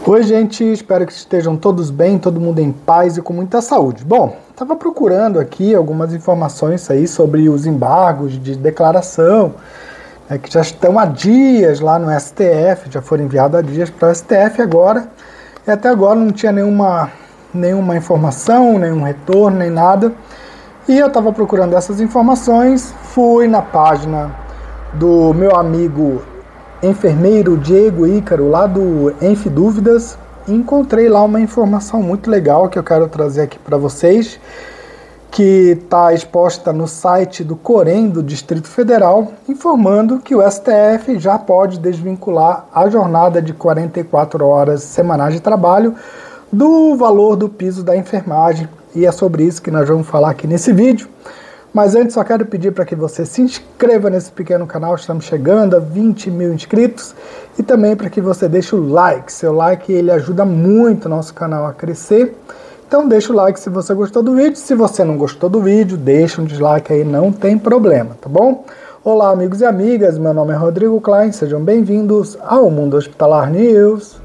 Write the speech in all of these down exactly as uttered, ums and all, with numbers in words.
Oi gente, espero que estejam todos bem, todo mundo em paz e com muita saúde. Bom, estava procurando aqui algumas informações aí sobre os embargos de declaração, né, que já estão há dias lá no S T F, já foram enviados há dias para o S T F agora, e até agora não tinha nenhuma, nenhuma informação, nenhum retorno, nem nada. E eu estava procurando essas informações, fui na página do meu amigo enfermeiro Diego Ícaro, lá do Enf Dúvidas, e encontrei lá uma informação muito legal que eu quero trazer aqui para vocês, que está exposta no site do Corém do Distrito Federal, informando que o S T F já pode desvincular a jornada de quarenta e quatro horas semanais de trabalho do valor do piso da enfermagem, e é sobre isso que nós vamos falar aqui nesse vídeo. Mas antes só quero pedir para que você se inscreva nesse pequeno canal, estamos chegando a vinte mil inscritos, e também para que você deixe o like, seu like ele ajuda muito o nosso canal a crescer, então deixa o like se você gostou do vídeo, se você não gostou do vídeo, deixa um dislike aí, não tem problema, tá bom? Olá amigos e amigas, meu nome é Rodrigo Klein, sejam bem-vindos ao Mundo Hospitalar News.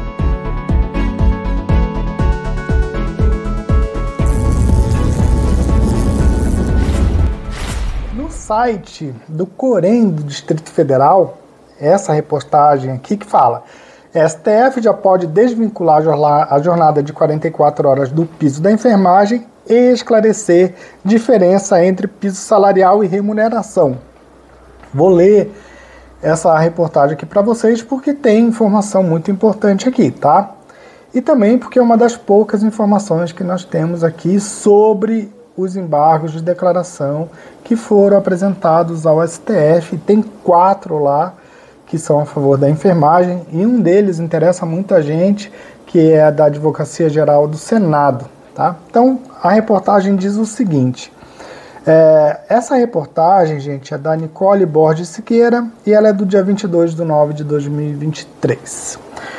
Site do Corém do Distrito Federal, essa reportagem aqui que fala: S T F já pode desvincular a jornada de quarenta e quatro horas do piso da enfermagem e esclarecer diferença entre piso salarial e remuneração. Vou ler essa reportagem aqui para vocês porque tem informação muito importante aqui, tá? E também porque é uma das poucas informações que nós temos aqui sobre os embargos de declaração que foram apresentados ao S T F. Tem quatro lá que são a favor da enfermagem e um deles interessa muita gente, que é da Advocacia Geral do Senado, tá? Então a reportagem diz o seguinte, é, essa reportagem, gente, é da Nicole Borges Siqueira e ela é do dia vinte e dois de nove de dois mil e vinte e três.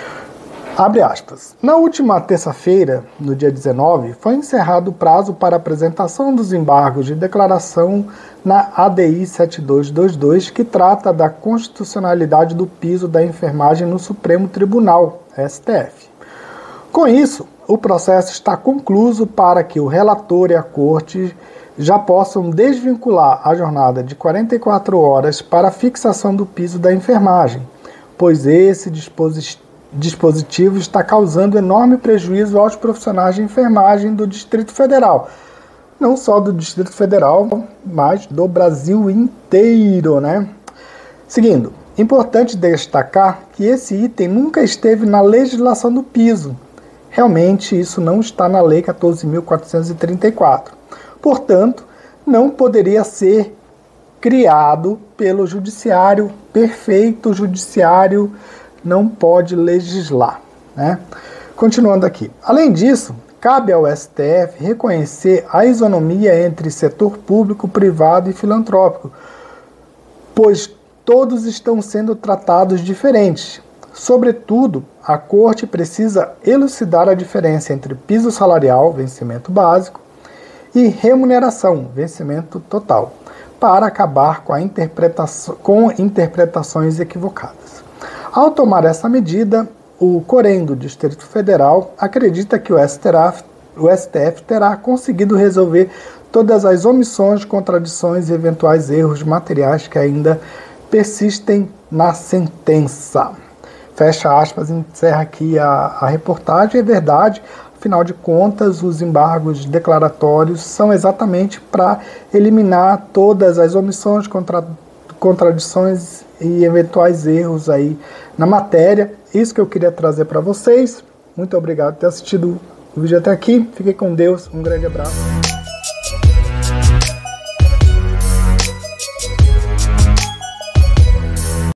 Abre aspas. Na última terça-feira, no dia dezenove, foi encerrado o prazo para apresentação dos embargos de declaração na A D I sete dois dois dois, que trata da constitucionalidade do piso da enfermagem no Supremo Tribunal, S T F. Com isso, o processo está concluído para que o relator e a corte já possam desvincular a jornada de quarenta e quatro horas para a fixação do piso da enfermagem, pois esse dispositivo dispositivo está causando enorme prejuízo aos profissionais de enfermagem do Distrito Federal. Não só do Distrito Federal, mas do Brasil inteiro, né? Seguindo, importante destacar que esse item nunca esteve na legislação do piso. Realmente, isso não está na Lei quatorze mil quatrocentos e trinta e quatro. Portanto, não poderia ser criado pelo judiciário, perfeito judiciário não pode legislar, né? Continuando aqui. Além disso, cabe ao S T F reconhecer a isonomia entre setor público, privado e filantrópico, pois todos estão sendo tratados diferentes. Sobretudo, a Corte precisa elucidar a diferença entre piso salarial, vencimento básico, e remuneração, vencimento total, para acabar com, a interpretação, com interpretações equivocadas. Ao tomar essa medida, o Corém do Distrito Federal acredita que o S T F, o S T F terá conseguido resolver todas as omissões, contradições e eventuais erros materiais que ainda persistem na sentença. Fecha aspas, encerra aqui a, a reportagem. É verdade, afinal de contas, os embargos declaratórios são exatamente para eliminar todas as omissões, contra, contradições e eventuais erros aí na matéria. Isso que eu queria trazer para vocês. Muito obrigado por ter assistido o vídeo até aqui. Fiquem com Deus. Um grande abraço.